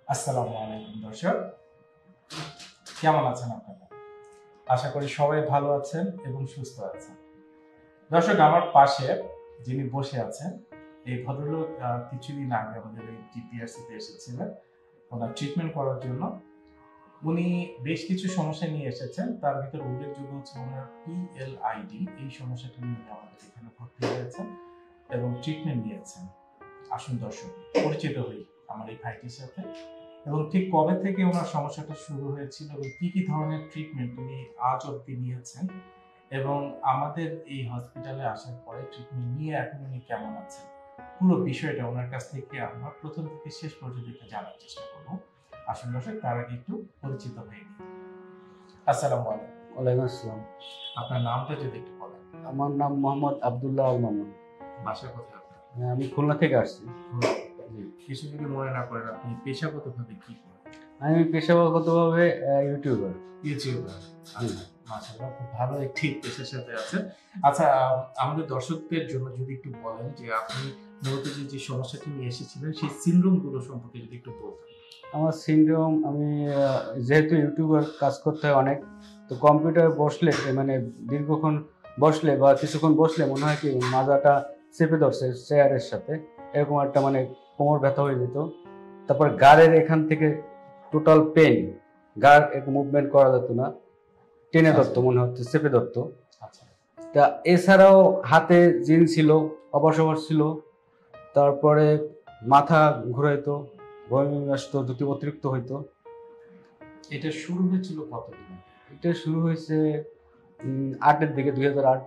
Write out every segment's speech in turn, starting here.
আসসালামু আলাইকুম দর্শক, কেমন আছেন আপনারা? আশা করি সবাই ভালো আছেন এবং সুস্থ আছেন। দর্শক, আমার পাশে যিনি বসে আছেন এই ভদ্রলোক কিছুদিন আগে আমাদের এই ডিপিআরসিতে এসেছিলেন ওনার ট্রিটমেন্ট করার জন্য। উনি বেশ কিছু সমস্যা নিয়ে এসেছেন, তার ভিতরে উল্লেখযোগ্য হচ্ছে ওনার পিএলআইডি, এই সমস্যাটা নিয়ে আমাদের এখানে ভর্তি হয়েছেন এবং ট্রিটমেন্ট নিয়েছেন। আসুন দর্শক, পরিচিত হই আমার এই ভাইটির সাথে এবং ঠিক কবে থেকে ওনার সমস্যাটা শুরু হয়েছিল এবং কি কি ধরনের ট্রিটমেন্ট উনি আজ অব্দি নিয়েছেন এবং আমাদের এই হসপিটালে আসার পরে ট্রিটমেন্ট নিয়ে এখন উনি কেমন আছেন, পুরো বিষয়টা ওনার কাছ থেকে আমরা প্রথম থেকে শেষ পর্যন্ত একটু জানার চেষ্টা করবো। আসুন দর্শক, তার আগে একটু পরিচিত হয়ে নিই। আসসালামু আলাইকুম। ওয়ালাইকুম আসসালাম। আপনার নামটা যদি একটু বলেন। আমার নাম মোহাম্মদ আব্দুল্লাহ আল মামুন। বাসা কোথায় আপনার? আমি খুলনা থেকে আসছি। কিছু যদি মনে না করেন, আপনি পেশাগতভাবে কি করেন? আমি পেশাগতভাবে ইউটিউবার। মাশাআল্লাহ, খুব ভালো একটি পেশার সাথে আছেন। আচ্ছা, আমাদের দর্শকদের জন্য যদি একটু বলেন যে আপনি মূলত যে সমস্যাটি নিয়ে এসেছিলেন সেই সিনড্রোম গুলো সম্পর্কে যদি একটু বলতেন। আমার সিনড্রোম, আমি যেহেতু ইউটিউবার কাজ করতে হয় অনেক, তো কম্পিউটারে বসলে মানে দীর্ঘক্ষণ বসলে বা কিছুক্ষণ বসলে মনে হয় কি মাজাটা চেপে ধরছে চেয়ারের সাথে, এরকম একটা মানে কোমর ব্যথা হয়ে যেত। তারপর গাড়ের এখান থেকে টোটাল পেন, গাড় মুভমেন্ট করা যেত না, টেনে ধরতো, মনে হচ্ছে চেপে ধরতো। তা এছাড়াও হাতে জিন ছিল, অবসর ছিল, তারপরে মাথা ঘুরাইতো, বমি আসতো, দুটি অতিরিক্ত হইতো। এটা শুরু হয়েছিল কতদিন? এটা শুরু হয়েছে 8-এর দিকে, 2008।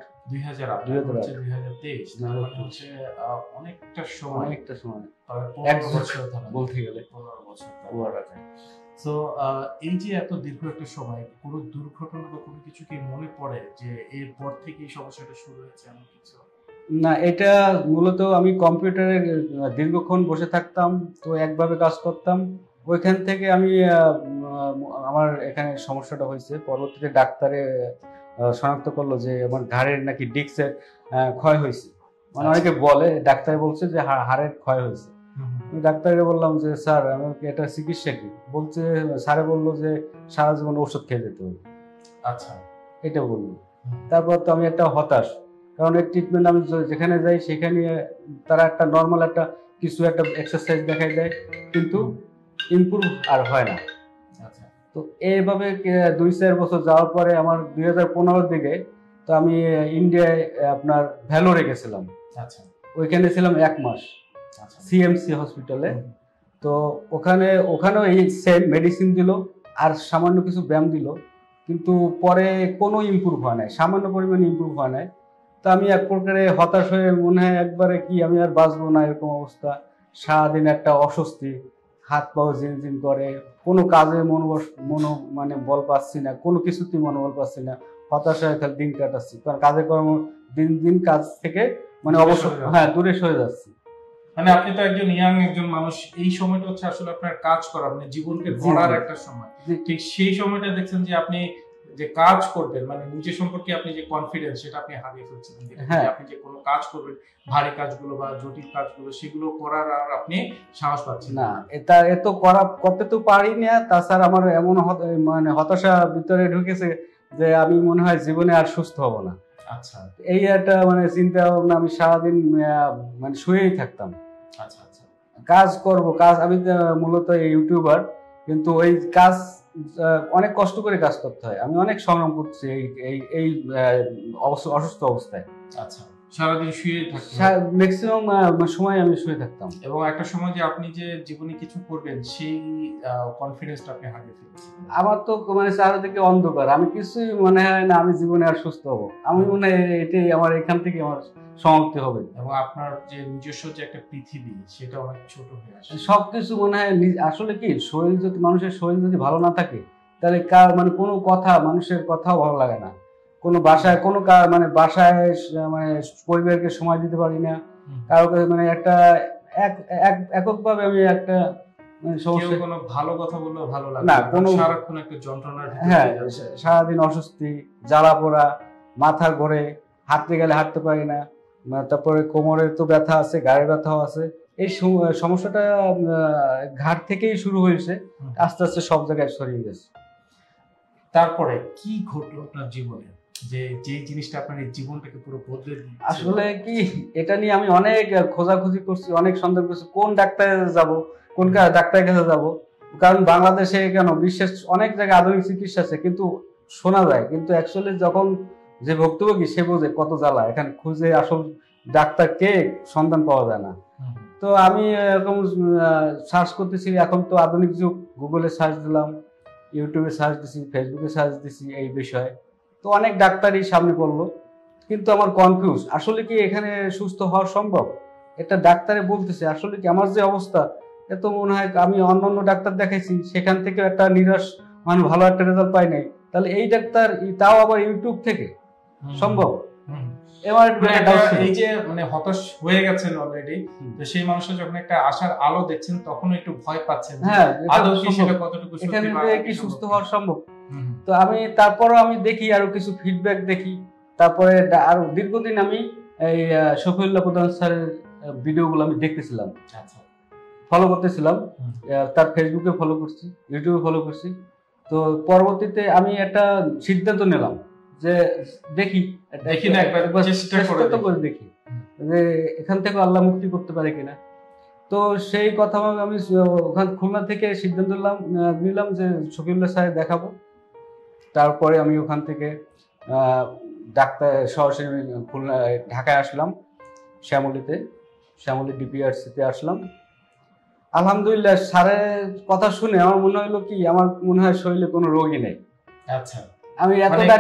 2023 অনেকটা সময় বলতে গেলে 15 বছর বলা যায়। তো এই যে এত দীর্ঘ একটা সময়, কোনো দুর্ঘটনা বা কোনো কিছু কি মনে পড়ে যে এরপর থেকে এই সমস্যাটা শুরু হয়েছে এমন কিছু? না, এটা মূলত আমি কম্পিউটারে দীর্ঘক্ষণ বসে থাকতাম, তো একভাবে কাজ করতাম, ওইখান থেকে আমি আমার এখানে সমস্যাটা হয়েছে। পরবর্তীতে ডাক্তারে শনাক্ত করলো যে আমার ঘাড়ের নাকি ডিস্কের ক্ষয় হয়েছে। মানে অনেকে বলে, ডাক্তারে বলছে যে হাড়ের ক্ষয় হয়েছে। ডাক্তারকে বললাম যে স্যার আমাকে এটা চিকিৎসা কি? বলছে, স্যারে বললো যে সারা জীবন ওষুধ খেয়ে যেতে হবে। আচ্ছা, এটা বললো। তারপর তো আমি একটা হতাশ, কারণ এই ট্রিটমেন্ট আমি যেখানে যাই সেখানে তারা একটা নর্মাল একটা কিছু একটা এক্সারসাইজ দেখাই দেয়, কিন্তু ইমপ্রুভ আর হয় না। আচ্ছা, তো এইভাবে 2-4 বছর যাওয়ার পরে আমার 2015-র দিকে তো আমি ইন্ডিয়ায় আপনার ভ্যালোরে গেছিলাম। আচ্ছা, ওইখানে ছিলাম 1 মাস সিএমসি হসপিটালে। তো ওখানেও এই সেম মেডিসিন দিল আর সামান্য কিছু ব্যায়াম দিল, কিন্তু পরে কোনো ইমপ্রুভ হয় নাই, সামান্য পরিমাণে ইমপ্রুভ হয় নাই। তো আমি এক প্রকারে হতাশ হয়ে মনে হয় একবারে কি আমি আর বাঁচবো না, এরকম অবস্থা। সারাদিন একটা অস্বস্তি, হাত পাও ঝিনঝিন করে, কোনো কাজে মানে বল পাচ্ছি না, কোনো কিছুতেই মনোবল পাচ্ছি না, হতাশায় খালি দিন কাটাচ্ছি। কারণ কাজে কর্ম দিন দিন কাজ থেকে মানে অবসর দূরে সরে যাচ্ছি। মানে আপনি তো একজন ইয়াং একজন মানুষ, এই সময়টা হচ্ছে আসলে আপনার কাজ করা, মানে জীবনকে গড়ার একটা সময়। ঠিক সেই সময়টা দেখছেন যে আপনি যে কাজ করবেন, মানে নিজের সম্পর্কে আপনি যে কনফিডেন্স, সেটা আপনি হারিয়ে ফেলছেন। আপনি যে কোনো কাজ করবেন, ভারী কাজগুলো বা জটিল কাজগুলো, সেগুলো করার আর আপনি সাহস পাচ্ছেন না। এটা এত করতে তো পারি না। তাছাড়া আমার এমন মানে হতাশা ভিতরে ঢুকেছে যে আমি মনে হয় জীবনে আর সুস্থ হব না। আচ্ছা, এই একটা মানে চিন্তা ভাবনা, আমি সারাদিন মানে শুয়েই থাকতাম। আচ্ছা আচ্ছা, কাজ করব, কাজ আমি মূলত ইউটিউবার, কিন্তু ওই কাজ অনেক কষ্ট করে কাজ করতে হয়। আমি অনেক সংগ্রাম করছি এই অসুস্থ অবস্থায়। আচ্ছা, সারাদিন শুয়ে থাকতাম, ম্যাক্সিমাম সময় আমি শুয়ে থাকতাম। এবং একটা সময় যে আপনি যে জীবনে কিছু করবেন সেই কনফিডেন্সটা আপনি হারিয়ে ফেলেছেন। আমার তো মানে চারিদিকে অন্ধকার, আমি কিছুই মনে হয় না আমি জীবনে আর সুস্থ হব। আমি মনে হয় এটাই আমার এখান থেকে আমার সমাপ্তি হবে, এবং আপনার যে নিজস্ব যে একটা পৃথিবী সেটা অনেক ছোট হয়ে আসে। সবকিছু মনে হয় আসলে কি, শরীর যদি, মানুষের শরীর যদি ভালো না থাকে তাহলে মানে কোনো কথা, মানুষের কথাও ভালো লাগে না। কোনো বাসায় কোনো মানে বাসায় মানে পরিবারকে সময় দিতে পারি না, কারোকে মানে একটা এককভাবে আমি একটা কোনো ভালো কথা বললেও ভালো লাগে না, কোনো সারাক্ষণ একটা যন্ত্রণার ভিতরে যাচ্ছে। সারাদিন অস্বস্তি, জ্বালা পোড়া, মাথা ঘোরে, হাঁটতে গেলে হাঁটতে পারি না, তারপরে কোমরের তো ব্যথা আছে, গায়ের ব্যথাও আছে। এই সমস্যাটা ঘাট থেকেই শুরু হয়েছে, আস্তে আস্তে সব জায়গায় ছড়িয়ে গেছে। তারপরে কি ঘটলো আপনার জীবনে যে জিনিসটা আপনার এই জীবনটাকে পুরো বদলে দিয়েছে? আসলে কি, এটা নিয়ে আমি অনেক খোঁজাখুঁজি করছি, অনেক সন্দেহ করছি কোন ডাক্তারে যাব, কোন ডাক্তারের কাছে যাব। কারণ বাংলাদেশে কেন বিশেষ অনেক জায়গায় আধুনিক চিকিৎসা আছে, কিন্তু শোনা যায়, কিন্তু অ্যাকচুয়ালি যখন যে ভুক্তভোগী সে বোঝে কত জ্বালা, এখানে খুঁজে আসল ডাক্তার কে সন্ধান পাওয়া যায় না। তো আমি এরকম সার্চ করতেছি, এখন তো আধুনিক যুগ, গুগলে সার্চ দিলাম, ইউটিউবে সার্চ দিছি, ফেসবুকে সার্চ দিছি এই বিষয়ে, তো অনেক ডাক্তারই সামনে পড়লো, কিন্তু আমার কনফিউজ, আসলে কি এখানে সুস্থ হওয়া সম্ভব? এটা ডাক্তারে বলতেছে, আসলে কি আমার যে অবস্থা, এত মনে হয় আমি অন্যান্য ডাক্তার দেখাইছি, সেখান থেকে একটা নিরাশ, মানে ভালো একটা রেজাল্ট পাই নাই, তাহলে এই ডাক্তার তাও আবার ইউটিউব থেকে সম্ভব? এই যে মানে হতাশ হয়ে গেছেন অলরেডি, তো সেই মানুষটা যখন একটা আশার আলো দেখছেন তখন একটু ভয় পাচ্ছেন, হ্যাঁ আদৌ কি সেটা কতটুকু এখানে কি সুস্থ হওয়া সম্ভব? তো আমি তারপরও আমি দেখি, আরো কিছু ফিডব্যাক দেখি, তারপরে আরো দীর্ঘদিন আমি এই শফিউল্লাহ প্রধান স্যারের ভিডিওগুলো আমি দেখতেছিলাম, ফলো করতেছিলাম, তার ফেসবুকে ফলো করছি, ইউটিউবে ফলো করছি। তো পরবর্তীতে আমি একটা সিদ্ধান্ত নিলাম যে দেখি না একবার চেষ্টা করে দেখি যে এখান থেকে আল্লাহ মুক্তি করতে পারে কিনা। তো সেই কথা আমি ওখান খুলনা থেকে সিদ্ধান্ত নিলাম যে শফিউল্লাহ স্যার দেখাবো। তারপরে আমি ওখান থেকে ডাক্তার সরাসরি খুলনা ঢাকায় আসলাম, শ্যামলী ডিপিআরসিতে আসলাম। আলহামদুলিল্লাহ, স্যারের কথা শুনে আমার মনে হলো কি, আমার মনে হয় শরীরে কোনো রোগই নেই। আচ্ছা, আমি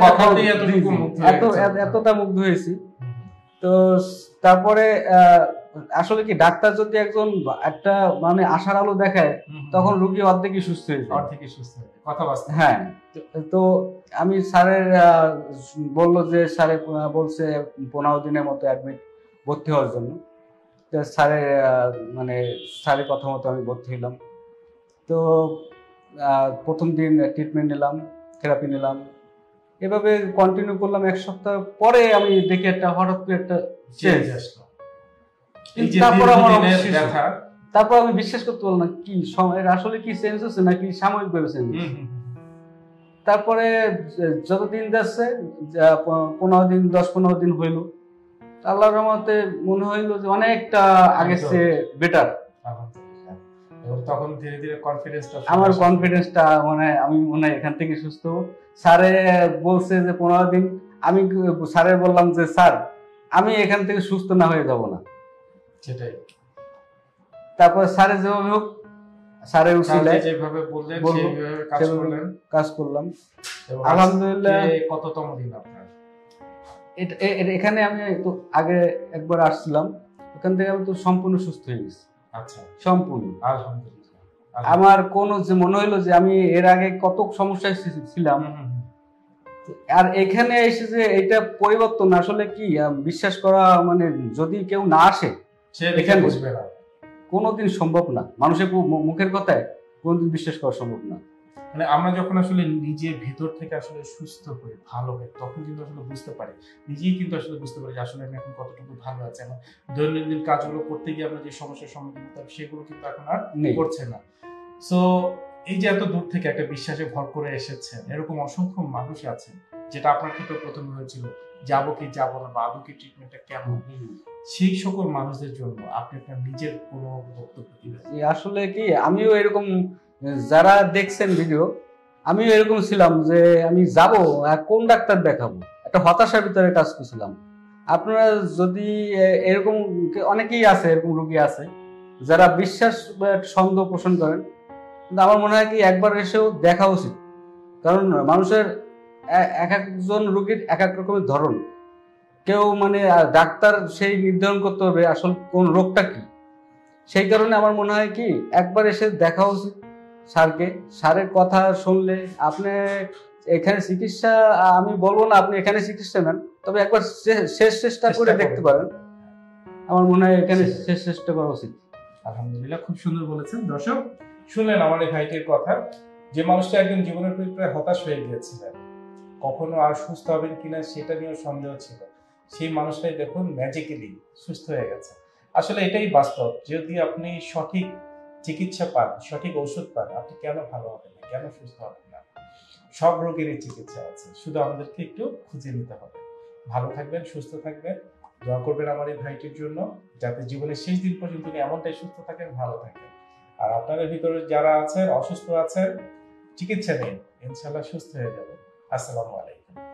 এতটা মুগ্ধ হয়েছি। তো তারপরে আসলে কি, ডাক্তার যদি একটা মানে আশার আলো দেখায়, তখন রোগী অর্ধেকই সুস্থ হয়ে যায়, কথা বাস্তব। হ্যাঁ, তো আমি স্যারের বললো যে স্যারে বলছে 15 দিনের মতো অ্যাডমিট ভর্তি হওয়ার জন্য। স্যারের কথা মতো আমি ভর্তি হলাম। তো প্রথম দিন ট্রিটমেন্ট নিলাম, থেরাপি নিলাম, এভাবে কন্টিনিউ করলাম। 1 সপ্তাহ পরে আমি দেখি হঠাৎ করে একটা চেঞ্জ আসলো। তারপর আমি বিশ্বাস করতে পারলাম না, কি আসলে কি চেঞ্জ হচ্ছে নাকি সাময়িক ভাবে চেঞ্জ হচ্ছে। তারপরে যতদিন যাচ্ছে, 15 দিন 10-15 দিন হইল, আল্লাহর রহমতে মনে হইলো যে অনেকটা আগের চেয়ে বেটার। তখন ধীরে ধীরে আমার কনফিডেন্সটা আমি মনে হয় এখান থেকে সুস্থ। স্যারে বলছে যে 15 দিন, আমি স্যারে বললাম যে স্যার আমি এখান থেকে সুস্থ না হয়ে যাব না, সেটাই। তারপর স্যারে যেভাবে হোক, স্যারের উসিলায় যেভাবে বললেন সেইভাবে কাজ করলাম। আলহামদুলিল্লাহ। কততম দিন আপনার এখানে? আমি তো আগে একবার আসছিলাম, ওখান থেকে আমি তো সম্পূর্ণ সুস্থ হয়ে গেছি। আচ্ছা, সম্পূর্ণ আলহামদুলিল্লাহ। আমার কোনো যে মনে হইলো যে আমি এর আগে কত সমস্যায় ছিলাম, আর এখানে এসে যে এটা পরিবর্তন, আসলে কি বিশ্বাস করা, মানে যদি কেউ না আসে এখানে বুঝবে না, কোনোদিন সম্ভব না। মানুষের মুখের কথায় কোনোদিন বিশ্বাস করা সম্ভব না। মানে আমরা যখন আসলে নিজের ভিতর থেকে আসলে সুস্থ হই, ভালো হই, তখন কিন্তু আসলে বুঝতে পারি, নিজেই কিন্তু আসলে বুঝতে পারি যে আসলে আমি এখন কতটুকু ভালো আছে। এখন দৈনন্দিন কাজগুলো করতে গিয়ে আমরা যে সমস্যার সম্মুখীন হতে হবে, সেগুলো কিন্তু এখন আর করছে না। সো এই যে এত দূর থেকে একটা বিশ্বাসে ভর করে এসেছেন, এরকম অসংখ্য মানুষ আছেন, যেটা আপনার ক্ষেত্রে প্রথমে হয়েছিল, যাবো কি যাবো না, বা আদৌ কি ট্রিটমেন্টটা কেমন, সেই সকল মানুষদের জন্য আপনি আপনার নিজের কোনো বক্তব্য দিবেন? আসলে কি, আমিও এরকম, যারা দেখছেন ভিডিও, আমিও এরকম ছিলাম যে আমি যাব কোন ডাক্তার দেখাবো, একটা হতাশার ভিতরে কাজ করছিলাম। আপনারা যদি এরকম, অনেকেই আছে এরকম রোগী আছে যারা বিশ্বাস সন্দেহ পোষণ করেন, কিন্তু আমার মনে হয় কি একবার এসেও দেখা উচিত। কারণ মানুষের এক একজন রোগীর এক এক রকমের ধরন, কেউ ডাক্তার সেই নির্ধারণ করতে হবে আসল কোন রোগটা কি। সেই কারণে আমার মনে হয় কি একবার এসে দেখা উচিত স্যারকে। স্যারের কথা শুনলে আপনি এখানে চিকিৎসা, আমি বলবো না আপনি এখানে চিকিৎসা নেন, তবে একবার শেষ চেষ্টা করে দেখতে পারেন। আমার মনে হয় এখানে শেষ চেষ্টা করা উচিত। আলহামদুলিল্লাহ, খুব সুন্দর বলেছেন। দর্শক শুনলেন আমার এই ভাইটির কথা, যে মানুষটা একদম জীবনের প্রতি প্রায় হতাশ হয়ে গিয়েছিলেন, কখনো আর সুস্থ হবেন কিনা সেটা নিয়েও সন্দেহ ছিল, সেই মানুষটাই দেখুন ম্যাজিক্যালি সুস্থ হয়ে গেছে। আসলে এটাই বাস্তব, যদি আপনি সঠিক চিকিৎসা পান, সঠিক ওষুধ পান, আপনি কেন ভালো হবেন না, কেন সুস্থ হবেন না? সব রোগেরই চিকিৎসা আছে, শুধু আমাদেরকে একটু খুঁজে নিতে হবে। ভালো থাকবেন, সুস্থ থাকবেন, দোয়া করবেন আমার এই ভাইটির জন্য, যাতে জীবনের শেষ দিন পর্যন্ত উনি এমনটাই সুস্থ থাকেন, ভালো থাকেন। আর আপনাদের ভিতরে যারা আছেন, অসুস্থ আছেন, চিকিৎসা নিন, ইনশাআল্লাহ সুস্থ হয়ে যাবেন। আসসালামু আলাইকুম।